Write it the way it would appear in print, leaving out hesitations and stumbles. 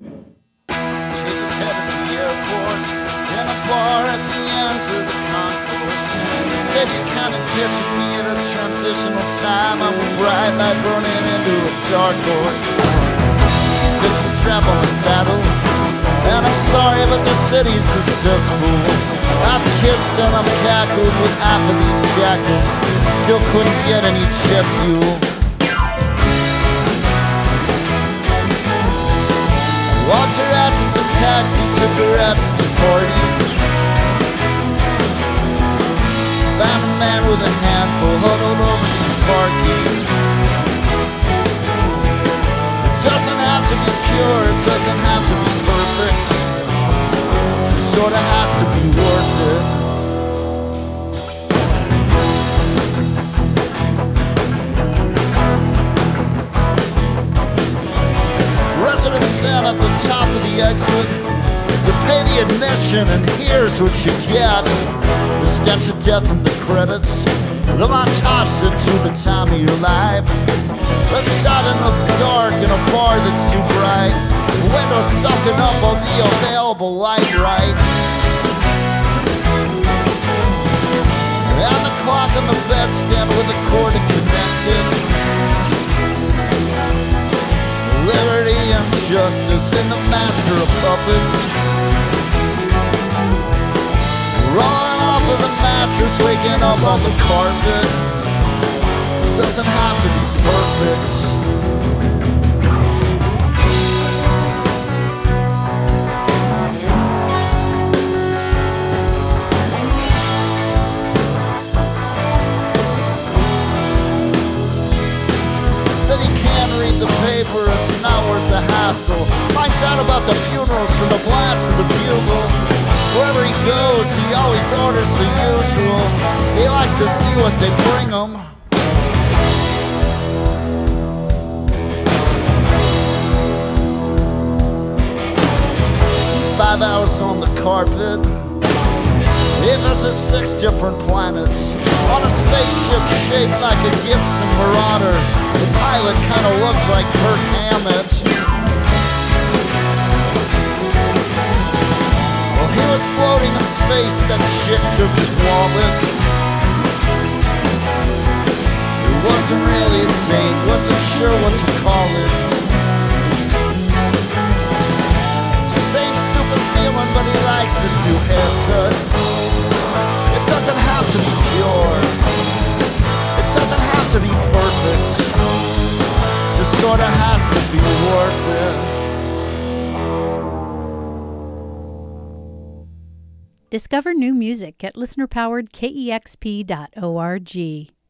Shook his head at the airport, in a bar at the end of the concourse. He said, you kind of pictured me at a transitional time. I'm a bright light burning into a dark horse. He said, she'll strap on the saddle, and I'm sorry, but the city's a cesspool. I've kissed and I'm cackled with half of these jackals. Still couldn't get any jet fuel. Walked her out to some taxis, took her out to some parties. Found a man with a handful huddled over some car keys. It doesn't have to be pure, it doesn't have to be perfect. It just sorta has to be worth it. Residents in at the top of the exit. You pay the admission and here's what you get. The stench of death in the credits, the montage to the time of your life. A shot in the dark in a bar that's too bright. Windows sucking up on the available light right. And the clock on the bedstand with a cord connected. Liberty and justice in the master of puppets. Rolling off of the mattress, waking up on the carpet. Doesn't have to be perfect. The paper, it's not worth the hassle. Finds out about the funerals from the blast of the bugle. Wherever he goes, he always orders the usual. He likes to see what they bring him. 5 hours on the carpet. He visits 6 different planets on a spaceship shaped like a Gibson Marauder. The pilot kind of looked like Kirk Hammett. Well, he was floating in space, that shit took his wallet. It wasn't really a date, wasn't sure what to call it. Same stupid feeling, but he likes his new haircut. It doesn't have to be pure. It doesn't have to be perfect. Just sorta has to be worth it. Discover new music at listener-powered KEXP.org.